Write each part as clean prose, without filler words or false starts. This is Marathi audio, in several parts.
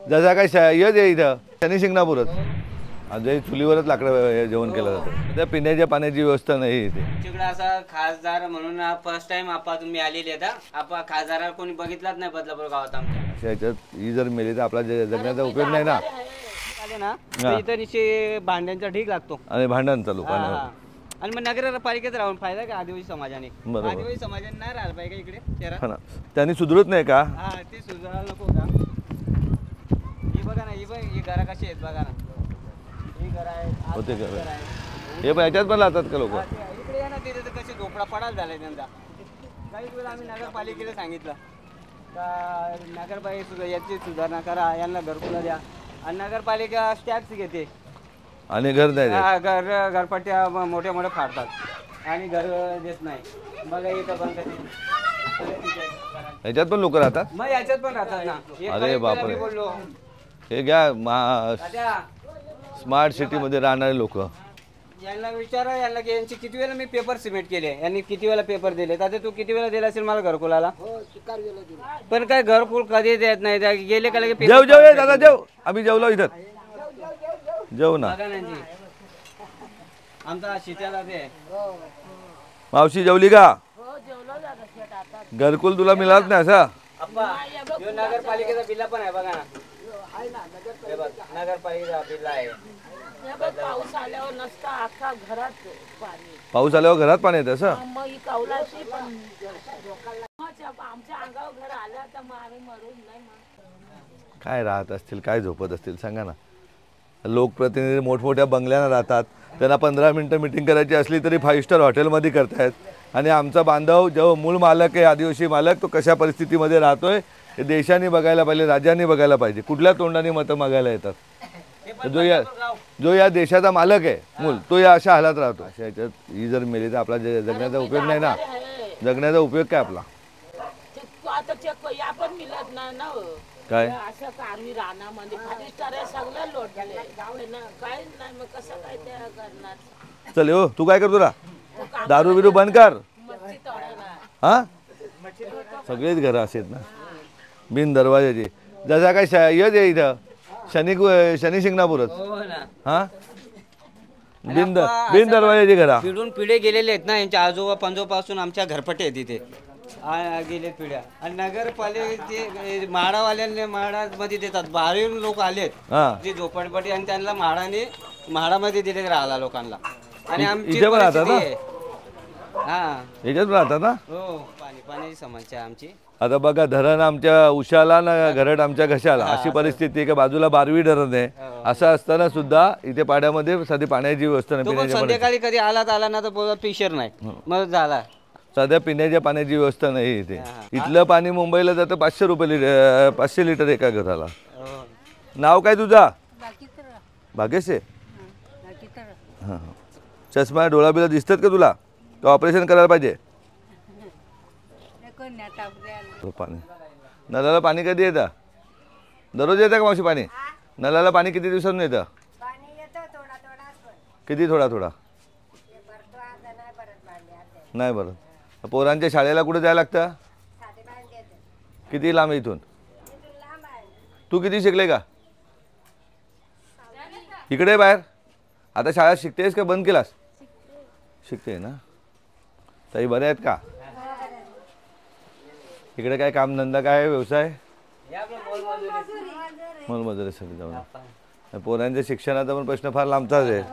जसा काय येत आहे इथं शनी शिंगणापूरच आजही चुलीवरच लाकडं जेवण केलं जातं. त्या पिण्याच्या पाण्याची व्यवस्था नाही इथे. तिकडे असा खासदार म्हणून फर्स्ट टाइम आपा तुम्ही आलेले आता आपा खासदाराला कोणी बघितलाच नाही बदलापूर गावात आमच्या. अशा ह्याच्यात ही जर मेली तर आपला जगण्याचा उपयोग नाही ना. आले ना तर इथं निश्चित भांड्यांचा ढीग लागतो आणि भांडण चालू हा. आणि मग नगरपालिकेत राहून फायदा का आदिवासी समाजाने? बरोबर. आदिवासी समाजाने नाही राहिला पाहिजे का इकडे शहरात? हा ना. त्यांनी सुधरत नाही का? हा ते सुधारायला नको का? ही बघा ना ही घरा कशी आहेत बघा ना. ही घर आहेत होते का? घर आहेत. हे पण ह्याच्यात पण राहतात का लोक? इकडे या ना तिथे तर कशी झोपडा पडायला झालाय त्यांचा. काही वेळा आम्ही नगरपालिकेला सांगितलं का नगरपालिका याची सुधारणा करा, यांना घरकुला द्या. आणि नगरपालिका टॅक्स घेते आणि घर नाही देत. घरपट्ट्या मोठ्या मोठ्या फाडतात आणि घर देत नाही. मग इथं पण ह्याच्यात पण लोक राहतात. मग याच्यात पण राहतात ना. अरे बापरे. बोललो हे घ्या दादा, स्मार्ट सिटी मध्ये राहणारे लोक. यांना विचारा यांना की यांची किती वेळा मी पेपर सबमिट केले, यांनी किती वेळा पेपर दिले. आता तू किती वेळा दिला असेल मला घरकुलाला? पण काय घरकुल कधी देत नाही. गेले का लगे जेव जेव दादा जेव. आम्ही जेवलो इथं. जेव ना. आमचा शिट्याला ते मावशी जेवली का? घरकुल तुला मिळालं नाही असं? अप्पा ह्यो नगरपालिकेचा बिल पण आहे बघा ना. हे बघ नगरपालिकेचा बिल आहे. पाऊस आल्यावर नसता अख्खा घरात पाणी. पाऊस आल्यावर घरात पाणी येतं असं? मग ही कौलाशी पण आमच्या अंगावर घर आलं तर मग आम्ही मरून नाही मग. काय राहत असतील, काय झोपत असतील सांगा ना. लोकप्रतिनिधी मोठमोठ्या बंगल्यानं राहतात. त्यांना 15 मिनटं मिटिंग करायची असली तरी 5 स्टार हॉटेलमध्ये करतायत. आणि आमचा बांधव जो मूळ मालक आहे, आदिवासी मालक, तो कशा परिस्थितीमध्ये राहतोय हे देशाने बघायला पाहिजे, राज्यांनी बघायला पाहिजे. कुठल्या तोंडाने मतं मागायला येतात? जो या देशाचा मालक आहे मूल, तो या अशा हालात राहतो. अशा ह्याच्यात ही जर मेली तर आपला जगण्याचा उपयोग नाही ना. जगण्याचा उपयोग काय आपला? आता चेक या पण मिळत नाही ना. काय असं का आम्ही रानामध्ये 5 स्टार सगळं लोटले काय नाही मग कसं काय त्या करणार? चल हो, तू काय करतो रा? दारू बिरू बंद कर. हा सगळेच घरं असेल ना बिन दरवाजाची. जसा काय येत आहे इथं शनी शिंगणापूरच. हा बिन दरवाजाची घरा. पिढून पिढे गेलेले आहेत ना. यांच्या आजोबा पंजोपासून आमच्या घरपट्टे आहेत तिथे गेले पिढ्या. आणि नगरपालिकेचे म्हाडावाल्यांनी म्हाडामध्ये देतात. बाहेरून लोक आलेत जे झोपडपट्टी आणि त्यांना म्हाडामध्ये दिले राहिला लोकांना. आणि आमची इथे पण राहतात ना. हा याच्यात राहतात ना. हो पाण्याची समस्या आहे आमची. आता बघा धरण आमच्या उशाला ना घरट आमच्या घशाला अशी परिस्थिती आहे की बाजूला बारवी धरण आहे. असं असताना सुद्धा इथे पाड्यामध्ये सध्या पाण्याची व्यवस्था नाही. संध्याकाळी कधी आला ना तर बोलत पिशर नाही मग झाला. सध्या पिण्याच्या पाण्याची व्यवस्था नाही इथे. इथलं पाणी मुंबईला जातं 500 रुपये 500 लिटर एका घराला. नाव काय तुझा? भाग्यश आहे. हां चष्मा डोळा बिळा दिसतात का तुला? का ऑपरेशन करायला पाहिजे? पाणी नळाला पाणी कधी येतं? दररोज येतं का मावशी पाणी? नळाला पाणी किती दिवसांनी येतं? किती थोडा थोडा? नाही बरं. पोरांच्या शाळेला कुठे जायला लागतं? किती लांब आहे इथून? तू किती शिकले का? इकडे बाहेर. आता शाळा शिकतेस का बंद केलास? शिकते ना. ताई बरे आहेत का? इकडे काय कामधंदा काय व्यवसाय? मोलमजुरी सगळी जाऊन. पोरांच्या शिक्षणाचा पण प्रश्न फार लांबचाच आहे.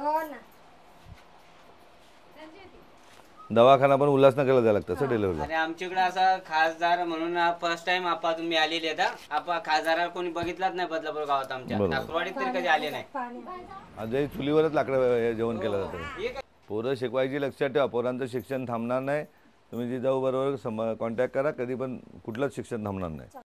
दवाखाना पण उल्हासनगरला जायला लागतं डिलिव्हरीला. आणि आमच्याकडे असा खासदार म्हणून फर्स्ट टाइम आपा तुम्ही आलेले आता. आपा खासदाराला कोणी बघितलाच नाही बदलापूर गावात आमच्या. नागपूरवाडीत तरी कधी आले नाही. आजही चुलीवरच लाकडं जेवण केलं जातं. पोरं शिकवायची लक्षात ठेवा. पोरांचं शिक्षण थांबणार नाही. तुम्ही जिजाऊ बरोबर कॉन्टॅक्ट करा. कधी पण कुठलंच शिक्षण थांबणार नाही.